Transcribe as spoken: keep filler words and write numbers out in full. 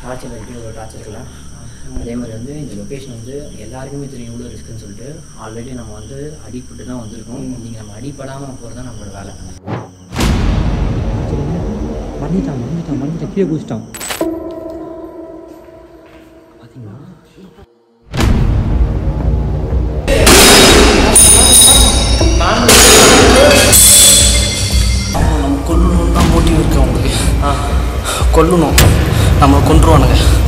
Torture இருக்குது ஒரு torture அதே மாதிரி வந்து இந்த லொக்கேஷன் வந்து எல்லாருக்குமே தெரியும் எவ்வளோ ரிஸ்க்குன்னு சொல்லிட்டு ஆல்ரெடி நம்ம வந்து அடிப்பட்டு தான் வந்திருக்கோம். நீங்கள் நம்ம அடிப்படாமல் போகிறது தான் நம்மளோட வேலை. மறந்துட்டான் மறந்துட்டான் மறந்துட்டான் கீழே குதிச்சிட்டான் பார்த்தீங்களா? நம்ம கொல்லணும்னு தான் மோட்டிவ் இருக்கு அவங்களுக்கு. கொல்லணும், நம்மளை கொன்றுவானுங்க.